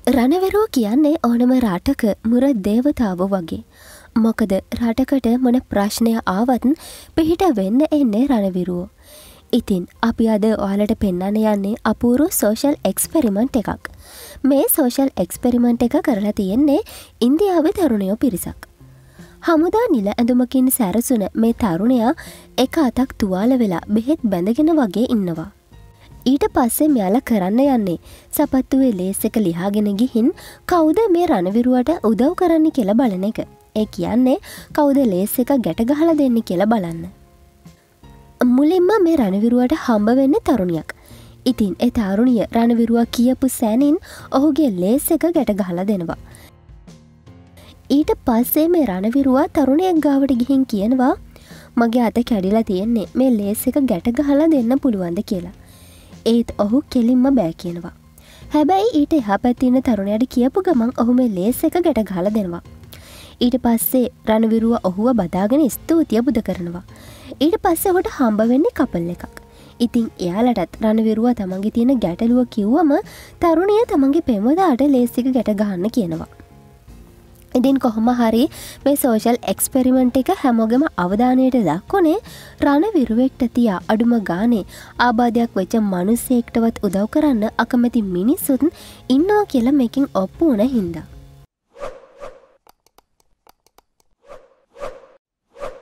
රණවිරුව කියන්නේ ඕනම රටක මුර දේවතාවෝ වගේ. මොකද රටකට මොන ප්‍රශ්නය ආවත් පිහිට වෙන්න එන්නේ රණවිරුවෝ. ඉතින් අපි අද ඔයාලට පෙන්වන්න යන්නේ අපූර්ව සෝෂල් එක්ස්පෙරිමන්ට් එකක්. මේ සෝෂල් එක්ස්පෙරිමන්ට් එක කරලා තියෙන්නේ ඉන්දියාවේ තරුණයෝ පිරිසක්. හමුදා නිල ඇඳුමකින් සැරසුන මේ තරුණයා එක අතක් තුවාල වෙලා බෙහෙත් බැඳගෙන වගේ ඉන්නවා. ඊට පස්සේ මෙයාලා කරන්න යන්නේ සපත්තුවේ ලේස් එක ලියාගෙන ගිහින් කවුද මේ රණවිරුවට උදව් කරන්න කියලා බලන එක. ඒ කියන්නේ කවුද ලේස් එක ගැට ගහලා දෙන්නේ කියලා බලන්න. මුලින්ම මේ රණවිරුවට හම්බ වෙන්නේ තරුණියක්. ඉතින් ඒ තරුණිය රණවිරුවා කියපු සැනින් ඔහුගේ ලේස් එක ගැට ගහලා දෙනවා. ඊට පස්සේ මේ රණවිරුවා තරුණයෙක් ගාවට ගිහින් කියනවා මගේ අත කැඩිලා තියෙන්නේ මේ ලේස් එක ගැට ගහලා දෙන්න පුළුවන්ද කියලා. ඒත් ඔහු කෙලින්ම බෑ කියනවා. හැබැයි ඊට එහා පැත්තේ ඉන්න තරුණයාට කියපු ගමන් ඔහු මේ ලේස් එක ගැට ගහලා දෙනවා. ඊට පස්සේ රණවිරුවා ඔහුව බදාගෙන ස්තුතිය පුද කරනවා. ඊට පස්සේ ඔහුට හම්බ වෙන්නේ කපල් එකක්. ඉතින් එයාලටත් රණවිරුවා තමන්ගේ තියෙන ගැටලුව කිව්වම තරුණිය තමන්ගේ පෙම්වතාට ලේස් එක ගැට ගහන්න කියනවා. ඉතින් කොහොම හරි මේ සෝෂල් එක්ස්පෙරිමන්ට් එක හැමෝගෙම අවධානයට දක්වන්නේ රණවිරුවෙක්ට තියා අඩුම ගානේ ආබාධයක් වෙච්ච මිනිස්සෙක්ටවත් උදව් කරන්න අකමැති මිනිස්සුත් ඉන්නවා කියලා මේකෙන් ඔප්පු වුණ හින්දා.